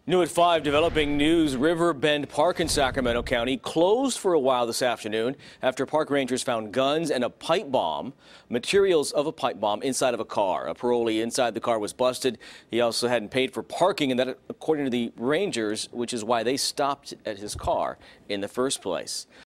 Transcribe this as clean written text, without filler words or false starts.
New at 5, developing news. River Bend Park in Sacramento County closed for a while this afternoon after park rangers found guns and a pipe bomb, materials of a pipe bomb inside of a car. A parolee inside the car was busted. He also hadn't paid for parking, and that according to the rangers, which is why they stopped at his car in the first place.